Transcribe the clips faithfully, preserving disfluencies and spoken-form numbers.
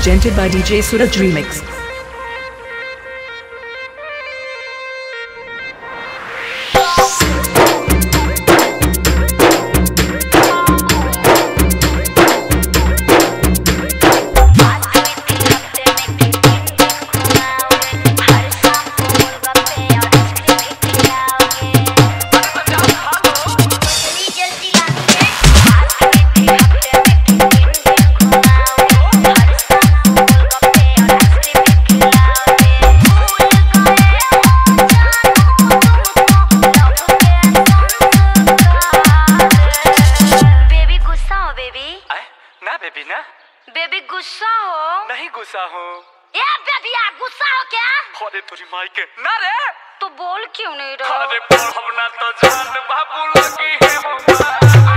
presented by D J Suraj Remixer. Baby गुस्सा हो? नहीं गुस्सा हो। ए बेबिया गुस्सा हो क्या? अरे तुझी माई के ना रे। तो बोल क्यों नहीं रहा? अरे पढ़ना तो जान बाबू लगी है हो।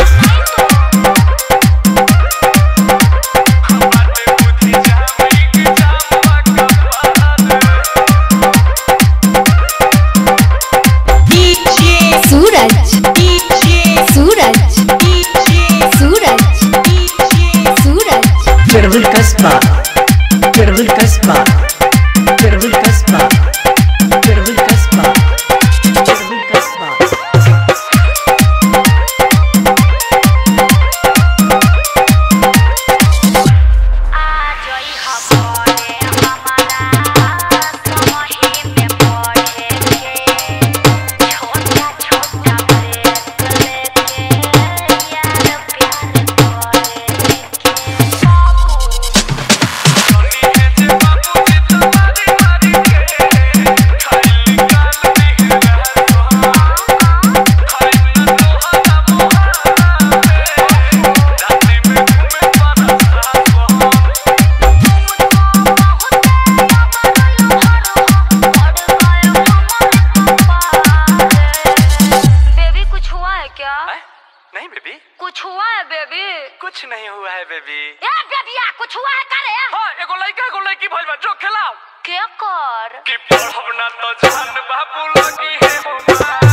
Suraj Suraj Suraj Suraj Jarwal Kasba, Jarwal Kasba, Jarwal Kasba, Jarwal Kasba, Jarwal Kasba. नहीं बेबी। कुछ हुआ है बेबी? कुछ नहीं हुआ है बेबी। ए बेबिया कुछ हुआ है करे? हां एगो लड़का एगो लड़की भइल बा जो खेलाओ। के कर? कि पढ़ना तो जान बाबू लगी है हो।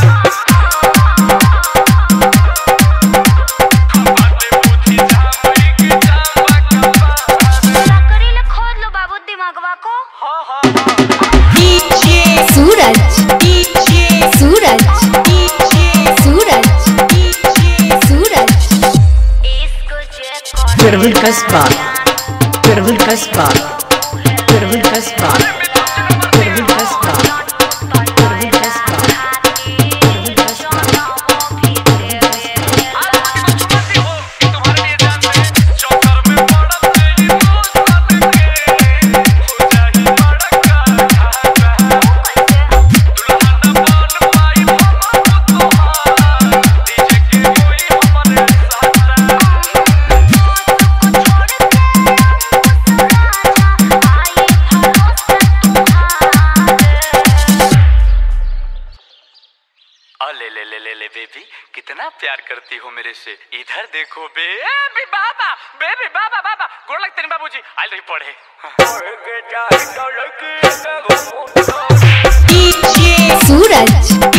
बातें पूछी जावई की जावा का। लकड़ी ले खोद लो बाबू दिमागवा को। हां हां हां। DJ Suraj DJ Suraj DJ Suraj Suraj Jarwal Kasba, Jarwal Kasba, Jarwal Kasba, Jarwal Kasba, Jarwal Kasba, Jarwal Kasba. ले ले ले ले ले बेबी कितना प्यार करती हो मेरे से। इधर देखो बेबी बाबा बेबी बाबा बाबा गोड़ लगते हैं बाबूजी आई रही पढ़े। डीजे सूरज